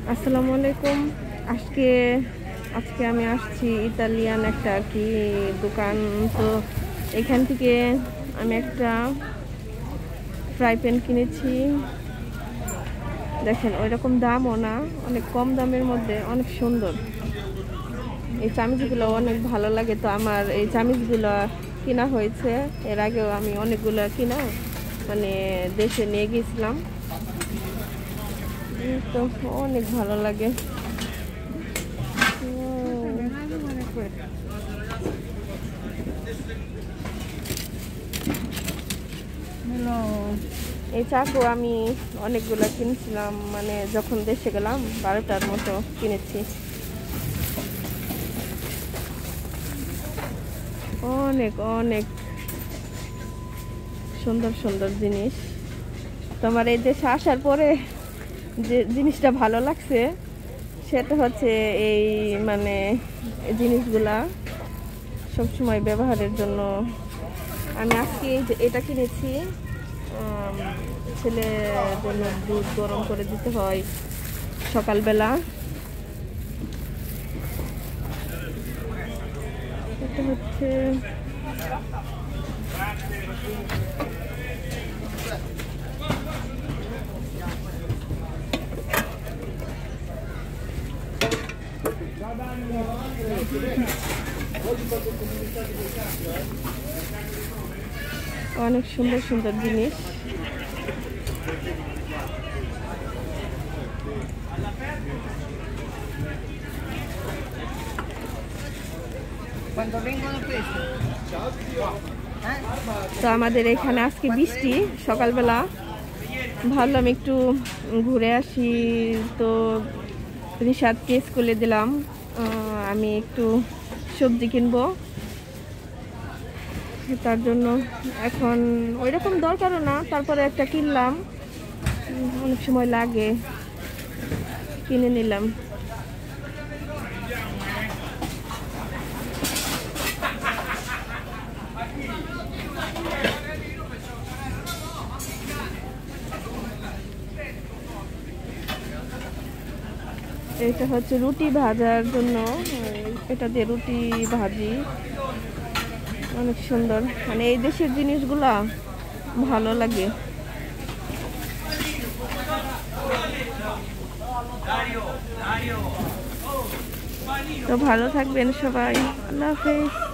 আসসালামু আলাইকুম। আজকে আজকে আমি আসছি ইতালিয়ান একটা আর কি দোকান। তো এখান থেকে আমি একটা ফ্রাই প্যান কিনেছি। দেখেন ওই রকম দামও না, অনেক কম দামের মধ্যে অনেক সুন্দর। এই চামিচগুলো অনেক ভালো লাগে, তো আমার এই চামিচগুলো কিনা হয়েছে। এর আগেও আমি অনেকগুলো কিনা মানে দেশে নিয়ে গেছিলাম, তো অনেক ভালো লাগে। এই চাকু আমি অনেকগুলো কিনেছিলাম, মানে যখন দেশে গেলাম 12টার মতো কিনেছি। অনেক অনেক সুন্দর সুন্দর জিনিস। তোমার এই দেশে আসার পরে যে জিনিসটা ভালো লাগছে সেটা হচ্ছে এই মানে এই জিনিসগুলা সবসময় ব্যবহারের জন্য। আমি আজকে এটা কিনেছি, ছেলের জন্য দুধ গরম করে দিতে হয় সকালবেলা। এটা হচ্ছে অনেক সুন্দর সুন্দর জিনিস। তো আমাদের এখানে আজকে বৃষ্টি সকালবেলা, ভাবলাম একটু ঘুরে আসি। তো রিশাদকে স্কুলে দিলাম, আমি একটু সবজি কিনবো, তার জন্য এখন ওই রকম দরকারও না, তারপরে একটা কিনলাম, অনেক সময় লাগে, কিনে নিলাম। এটা হচ্ছে রুটি ভাজার জন্য, এটা দিয়ে রুটি ভাজি, অনেক সুন্দর। মানে এই দেশের জিনিসগুলা ভালো লাগে। তো ভালো থাকবেন সবাই, আল্লাহ হাফেজ।